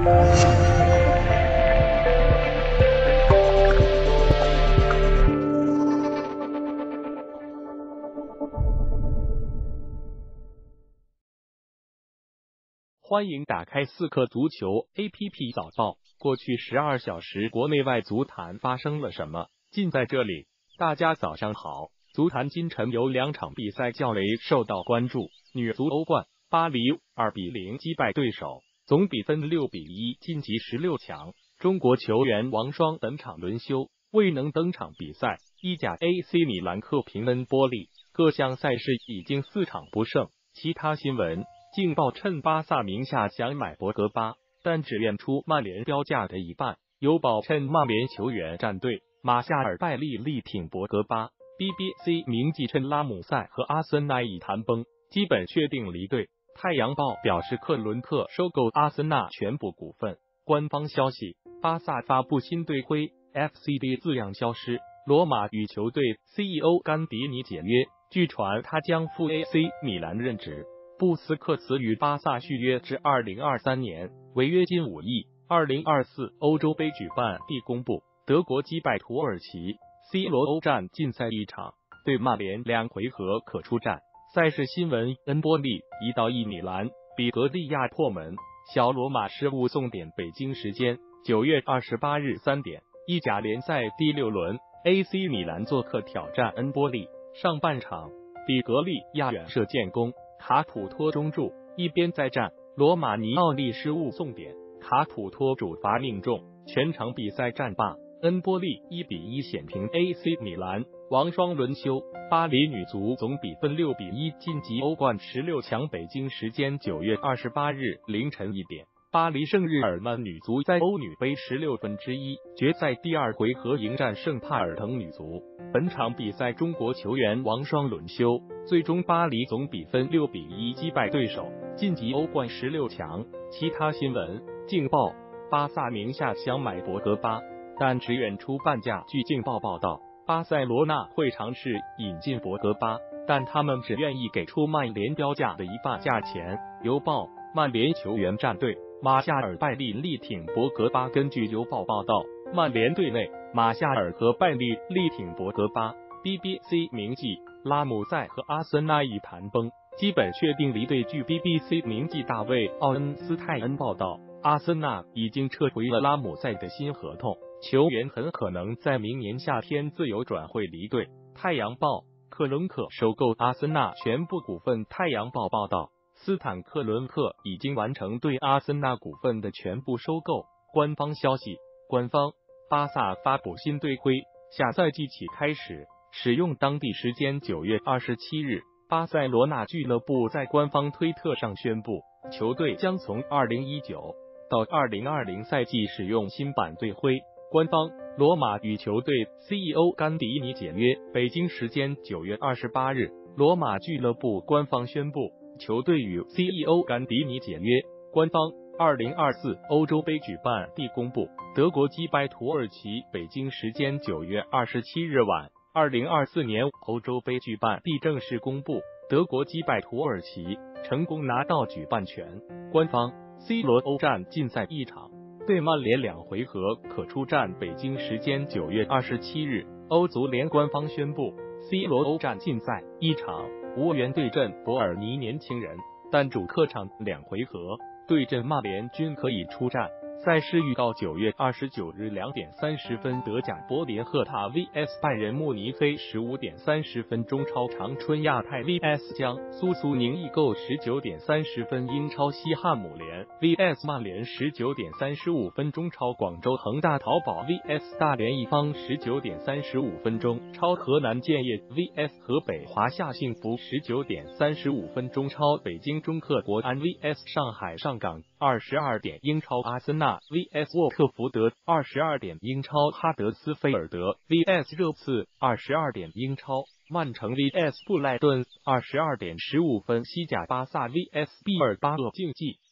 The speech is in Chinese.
欢迎打开4克足球 APP 早报，过去12小时国内外足坛发生了什么，尽在这里。大家早上好。足坛今晨有2场比赛较为受到关注。女足欧冠，巴黎2-0击败对手，总比分6-1晋级16强。中国球员王霜本场轮休，未能登场比赛。意甲 AC 米兰客平恩波利，各项赛事已经4场不胜。其他新闻，劲爆趁巴萨名下想买博格巴，但只愿出曼联标价的一半。有宝趁曼联球员战队马夏尔拜利力挺博格巴。BBC 名记趁拉姆塞和阿森纳已谈崩，基本确定离队。太阳报表示克伦克收购阿森纳全部股份。官方消息，巴萨发布新队徽 FCD 字样消失。罗马与球队 CEO 甘迪尼解约，据传他将赴 AC 米兰任职。布斯克茨与巴萨续约至2023年，违约金5亿。2024欧洲杯举办地公布，德国击败土耳其。C 罗欧战禁赛1场，对曼联2回合可出战。赛事新闻：恩波利移到1米兰，比格利亚破门，小罗马失误送点。北京时间9月28日3点，意甲联赛第6轮 ，AC 米兰做客挑战恩波利。上半场，比格利亚远射建功，卡普托中柱，一边再战，罗马尼奥利失误送点，卡普托主罚命中，全场比赛战罢。恩波利1-1险平 AC 米兰，王霜轮休。巴黎女足总比分6-1晋级欧冠16强。北京时间9月28日凌晨1点，巴黎圣日耳曼女足在欧女杯16分之一决赛第2回合迎战圣帕尔滕女足。本场比赛中国球员王霜轮休，最终巴黎总比分6-1击败对手，晋级欧冠16强。其他新闻，劲爆巴萨名下想买博格巴，但只愿出半价。据劲爆报道，巴塞罗那会尝试引进博格巴，但他们只愿意给出曼联标价的一半价钱。邮报，曼联球员战队马夏尔拜利力挺博格巴。根据邮报报道，曼联队内马夏尔和拜利力挺博格巴。BBC 名记，拉姆塞和阿森纳已谈崩，基本确定离队。据 BBC 名记大卫奥恩斯泰恩报道，阿森纳已经撤回了拉姆塞的新合同，球员很可能在明年夏天自由转会离队。太阳报，克伦克收购阿森纳全部股份。太阳报报道，斯坦克伦克已经完成对阿森纳股份的全部收购。官方消息，官方，巴萨发布新队徽，下赛季起开始使用。当地时间9月27日，巴塞罗那俱乐部在官方推特上宣布，球队将从2019到2020赛季使用新版队徽。官方，罗马与球队 CEO 甘迪尼解约。北京时间9月28日，罗马俱乐部官方宣布，球队与 CEO 甘迪尼解约。官方，2024欧洲杯举办地公布，德国击败土耳其。北京时间9月27日晚，2024年欧洲杯举办地正式公布，德国击败土耳其，成功拿到举办权。官方，C 罗欧战禁赛1场，对曼联2回合可出战。北京时间9月27日，欧足联官方宣布 C 罗欧战禁赛1场，无缘对阵伯尔尼年轻人，但主客场2回合对阵曼联均可以出战。赛事预告：9月29日2点30分，德甲柏林赫塔 vs 拜仁慕尼黑；15点30分，中超长春亚泰 vs 江苏苏宁易购；19点30分，英超西汉姆联 vs 曼联；19点35分，中超广州恒大淘宝 vs 大连一方；19点35分钟，超河南建业 vs 河北华夏幸福；19点35分，中超北京中赫国安 vs 上海上港；22点，英超阿森纳vs 沃特福德；22点，英超哈德斯菲尔德 vs 热刺；22点，英超曼城 vs 布莱顿；22点15分，西甲巴萨 vs 毕尔巴鄂竞技